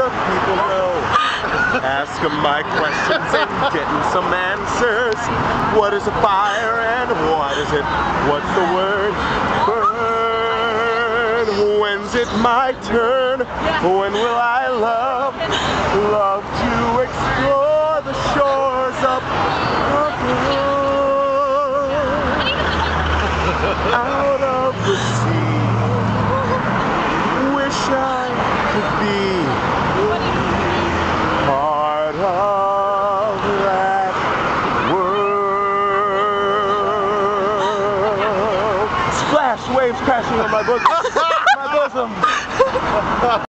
people know. Ask them my questions and getting some answers. What is a fire and what is it? What's the word? Burn. When's it my turn? When will I love to explore the shores of out of the sea? Wish I could be part of that world. Splash, waves crashing on my bosom.